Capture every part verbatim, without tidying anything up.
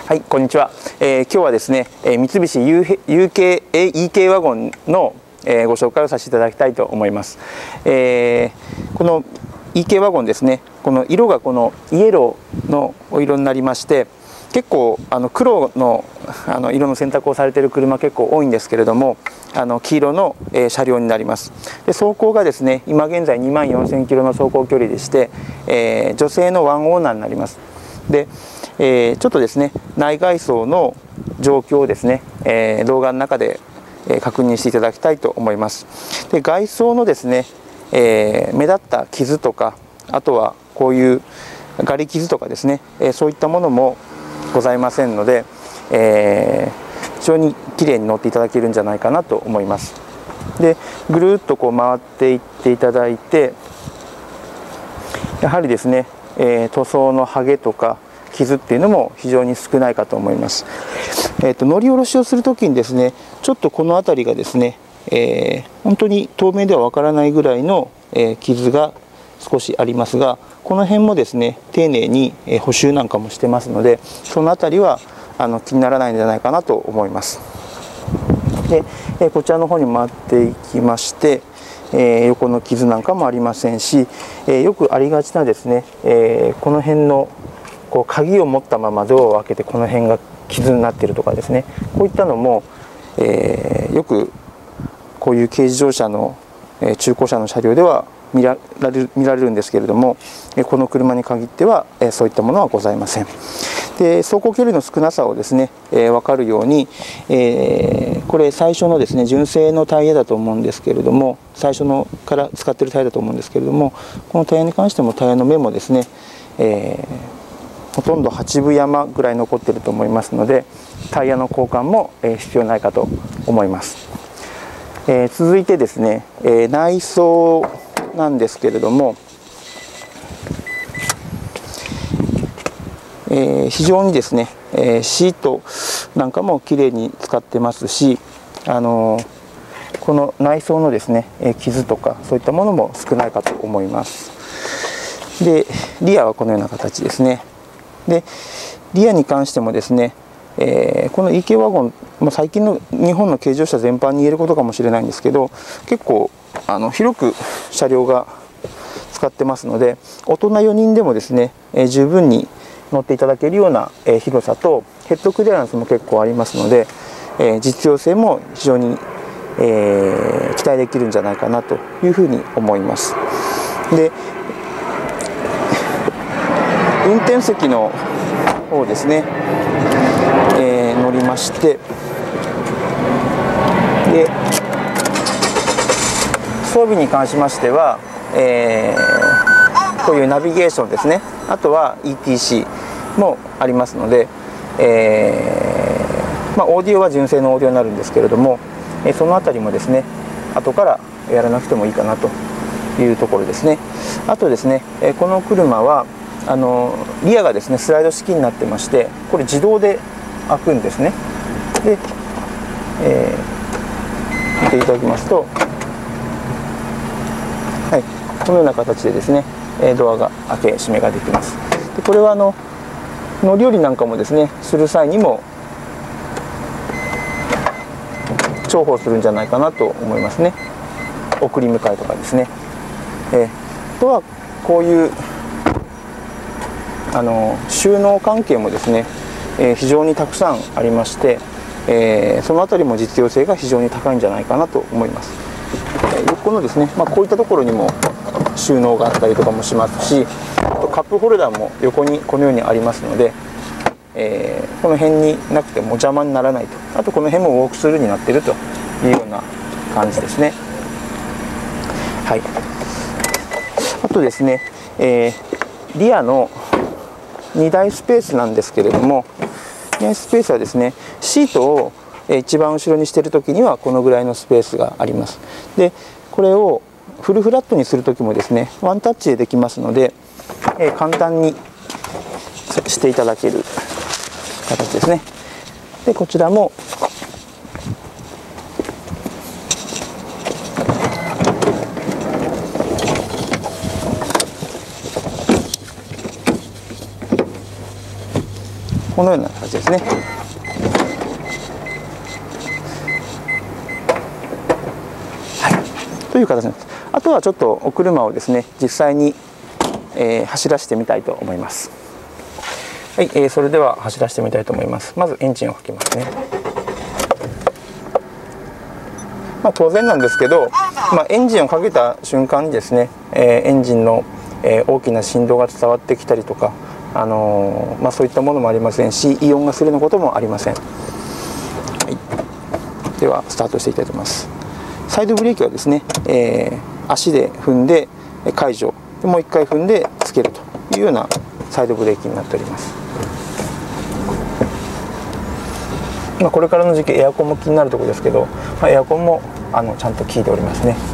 はい、こんにちは。えー、今日はですね、えー、三菱 ユーケー、イーケー ワゴンの、えー、ご紹介をさせていただきたいと思います。えー、この イーケー ワゴンですね、この色がこのイエローのお色になりまして、結構あの黒のあの色の選択をされている車結構多いんですけれども、あの黄色の、えー、車両になります。で走行がですね、今現在にまんよんせんキロの走行距離でして、えー、女性のワンオーナーになります。でえー、ちょっとですね、内外装の状況をですね、えー、動画の中で、えー、確認していただきたいと思います。で外装のですね、えー、目立った傷とか、あとはこういうガリ傷とかですね、えー、そういったものもございませんので、えー、非常にきれいに乗っていただけるんじゃないかなと思います。でぐるっとこう回っていっていただいて、やはりですね、えー、塗装の剥げとか傷っていうのも非常に少ないかと思います。えー、と乗り下ろしをするときにですね、ちょっとこの辺りがですね、えー、本当に遠目ではわからないぐらいの、えー、傷が少しありますが、この辺もですね丁寧に、えー、補修なんかもしてますので、その辺りはあの気にならないんじゃないかなと思います。で、えー、こちらの方に回っていきまして、えー、横の傷なんかもありませんし、えー、よくありがちなですね、えー、この辺のこう鍵を持ったままドアを開けてこの辺が傷になっているとかですね、こういったのも、えー、よくこういう軽自動車の、えー、中古車の車両では見られる、見られるんですけれども、えー、この車に限っては、えー、そういったものはございません。で走行距離の少なさをですね、えー、分かるように、えー、これ最初のですね純正のタイヤだと思うんですけれども、最初のから使っているタイヤだと思うんですけれども、このタイヤに関してもタイヤの目もですね、えーほとんどはちぶ山ぐらい残っていると思いますので、タイヤの交換も必要ないかと思います。えー、続いてですね、えー、内装なんですけれども、えー、非常にですね、えー、シートなんかもきれいに使ってますし、あのー、この内装のですね、えー、傷とかそういったものも少ないかと思います。でリアはこのような形ですね。でリアに関してもですね、えー、この イーケー ワゴン、まあ、最近の日本の軽自動車全般に言えることかもしれないんですけど、結構あの広く車両が使ってますので、大人よにんでもですね、えー、十分に乗っていただけるような、えー、広さとヘッドクリアランスも結構ありますので、えー、実用性も非常に、えー、期待できるんじゃないかなというふうに思います。で運転席の方ですね、えー、乗りまして、で装備に関しましては、えー、こういうナビゲーションですね、あとは イーティーシー もありますので、えーまあ、オーディオは純正のオーディオになるんですけれども、えー、そのあたりもですね後からやらなくてもいいかなというところですね。あとですね、えー、この車はあのリアがですねスライド式になってまして、これ自動で開くんですね。で、えー、見ていただきますと、はい、このような形でですねドアが開け閉めができます。でこれはあの乗り降りなんかもですねする際にも重宝するんじゃないかなと思いますね。送り迎えとかですね。えー、あとはこういうあの収納関係もですね、えー、非常にたくさんありまして、えー、そのあたりも実用性が非常に高いんじゃないかなと思います。えー、横のですね、まあ、こういったところにも収納があったりとかもしますし、あとカップホルダーも横にこのようにありますので、えー、この辺になくても邪魔にならないと。あとこの辺もウォークスルーになっているというような感じですね。はい、あとですね、えー、リアのにだいスペースなんですけれども、にだいスペースはですねシートを一番後ろにしている時にはこのぐらいのスペースがあります。でこれをフルフラットにする時もですねワンタッチでできますので、えー、簡単にしていただける形ですね。でこちらもこのような形ですね。はい、という形なんです。あとはちょっとお車をですね実際に、えー、走らせてみたいと思います。はい、えー、それでは走らせてみたいと思います。まずエンジンをかけますね。まあ、当然なんですけど、まあ、エンジンをかけた瞬間にですね、えー、エンジンの、えー、大きな振動が伝わってきたりとか、あのーまあ、そういったものもありませんし、異音がするのこともありません。はい、ではスタートしていきたいと思います。サイドブレーキはですね、えー、足で踏んで解除、もう一回踏んでつけるというようなサイドブレーキになっております。まあ、これからの時期エアコンも気になるところですけど、まあ、エアコンもあのちゃんと効いておりますね。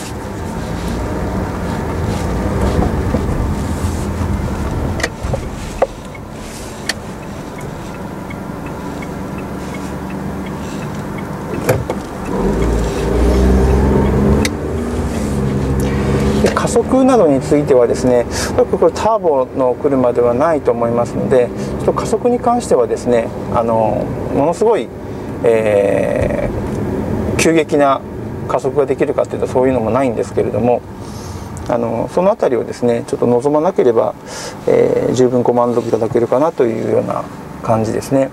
加速などについてはですね、これターボの車ではないと思いますので、ちょっと加速に関してはですね、あのものすごい、えー、急激な加速ができるかというとそういうのもないんですけれども、あのそのあたりをですねちょっと望まなければ、えー、十分ご満足いただけるかなというような感じですね。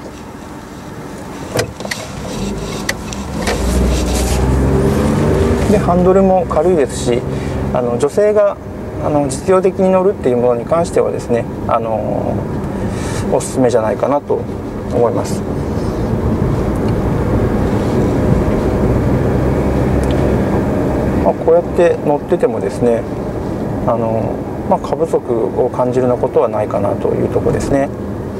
でハンドルも軽いですし、あの女性があの実用的に乗るっていうものに関してはですね、あのおすすめじゃないかなと思います。まあ、こうやって乗っててもですね、あの、まあ、過不足を感じるようなことはないかなというところですね。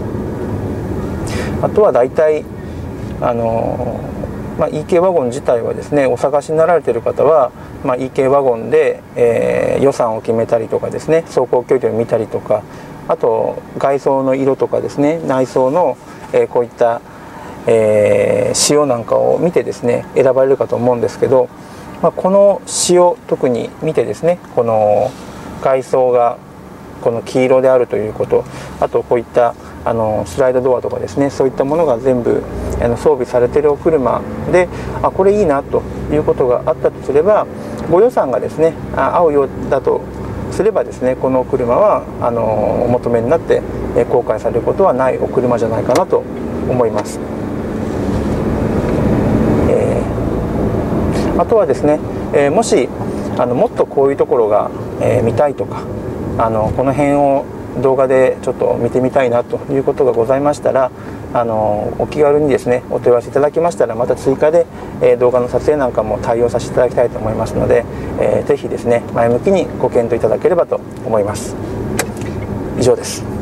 あとはだいたいあのまあ、イーケー ワゴン自体はですね、お探しになられている方は、まあ、イーケー ワゴンで、えー、予算を決めたりとかですね、走行距離を見たりとか、あと外装の色とかですね、内装の、えー、こういった、えー、仕様なんかを見てですね選ばれるかと思うんですけど、まあ、この仕様特に見てですね、この外装がこの黄色であるということ、あとこういったあのスライドドアとかですね、そういったものが全部あの装備されているお車で、あこれいいなということがあったとすれば、ご予算がですね合うようだとすればですね、このお車はあのお求めになって後悔されることはないお車じゃないかなと思います。えー、あとはですね、えー、もしあのもっとこういうところが、えー、見たいとか、あのこの辺を動画でちょっと見てみたいなということがございましたら、あのお気軽にですねお問い合わせいただきましたら、また追加で、えー、動画の撮影なんかも対応させていただきたいと思いますので、えー、ぜひですね前向きにご検討いただければと思います。以上です。